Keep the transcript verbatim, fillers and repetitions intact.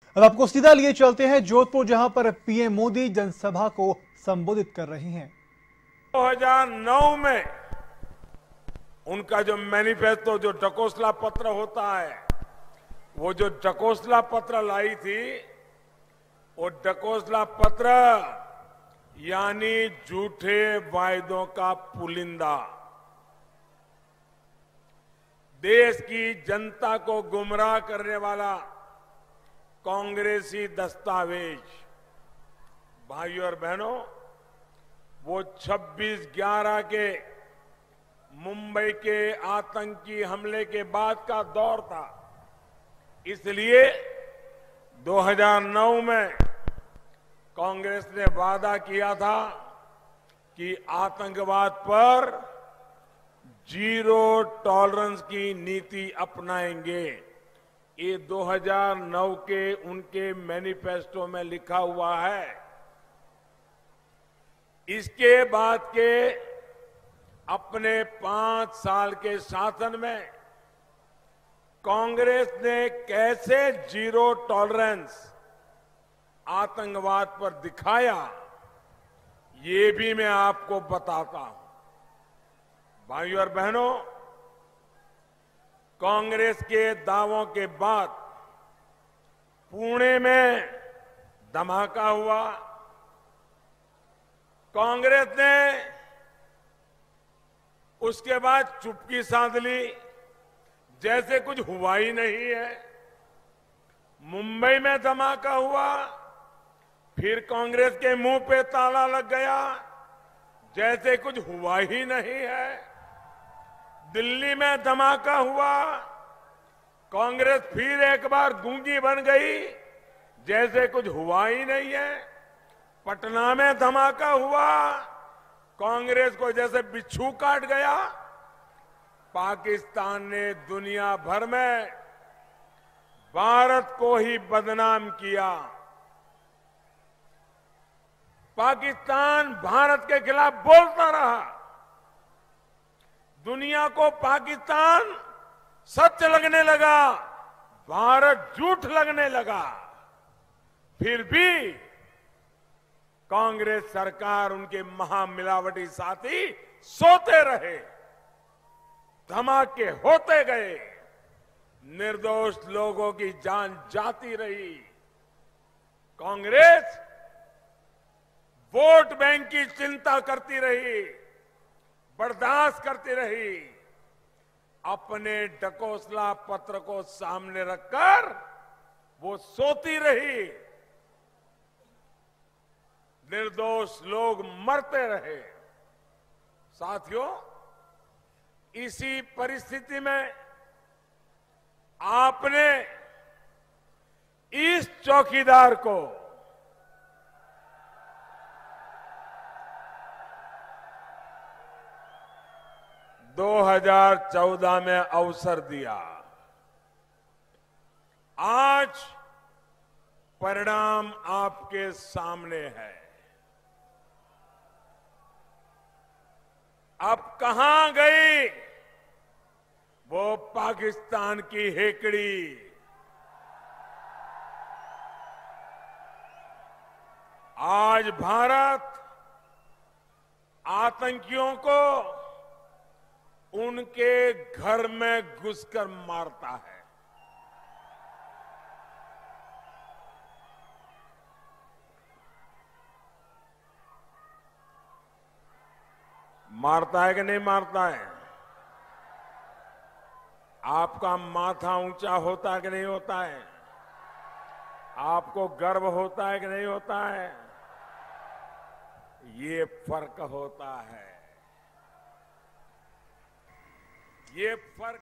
अब आपको सीधा लिए चलते हैं जोधपुर, जहां पर पीएम मोदी जनसभा को संबोधित कर रहे हैं। दो हज़ार नौ में उनका जो मैनिफेस्टो, जो ढकोसला पत्र होता है, वो जो ढकोसला पत्र लाई थी, वो ढकोसला पत्र यानी झूठे वायदों का पुलिंदा, देश की जनता को गुमराह करने वाला कांग्रेसी दस्तावेज। भाइयों और बहनों, वो छब्बीस ग्यारह के मुंबई के आतंकी हमले के बाद का दौर था। इसलिए दो हज़ार नौ में कांग्रेस ने वादा किया था कि आतंकवाद पर जीरो टॉलरेंस की नीति अपनाएंगे। ये दो हज़ार नौ के उनके मैनिफेस्टो में लिखा हुआ है। इसके बाद के अपने पांच साल के शासन में कांग्रेस ने कैसे जीरो टॉलरेंस आतंकवाद पर दिखाया, ये भी मैं आपको बताता हूं। भाइयों और बहनों, कांग्रेस के दावों के बाद पुणे में धमाका हुआ। कांग्रेस ने उसके बाद चुप्पी साध ली, जैसे कुछ हुआ ही नहीं है। मुंबई में धमाका हुआ, फिर कांग्रेस के मुंह पे ताला लग गया, जैसे कुछ हुआ ही नहीं है। दिल्ली में धमाका हुआ, कांग्रेस फिर एक बार गूंगी बन गई, जैसे कुछ हुआ ही नहीं है। पटना में धमाका हुआ, कांग्रेस को जैसे बिच्छू काट गया। पाकिस्तान ने दुनिया भर में भारत को ही बदनाम किया। पाकिस्तान भारत के खिलाफ बोलता रहा, दुनिया को पाकिस्तान सच लगने लगा, भारत झूठ लगने लगा। फिर भी कांग्रेस सरकार, उनके महामिलावटी साथी सोते रहे, धमाके होते गए, निर्दोष लोगों की जान जाती रही। कांग्रेस वोट बैंक की चिंता करती रही, बर्दाश्त करती रही। अपने ढकोसला पत्र को सामने रखकर वो सोती रही, निर्दोष लोग मरते रहे। साथियों, इसी परिस्थिति में आपने इस चौकीदार को दो हज़ार चौदह में अवसर दिया। आज परिणाम आपके सामने है। अब कहां गई वो पाकिस्तान की हेकड़ी? आज भारत आतंकियों को उनके घर में घुसकर मारता है। मारता है कि नहीं मारता है? आपका माथा ऊंचा होता है कि नहीं होता है? आपको गर्व होता है कि नहीं होता है? ये फर्क होता है, ये फर्क